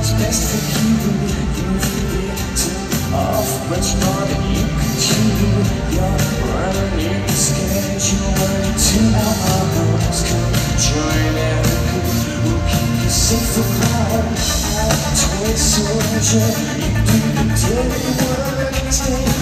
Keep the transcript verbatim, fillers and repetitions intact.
what's best for you. You've bitten off much more than you could chew. You're running scared, you're running to our arms. Come join our group, we'll keep you safe apart. Our toy soldier, you do the dirty work instead.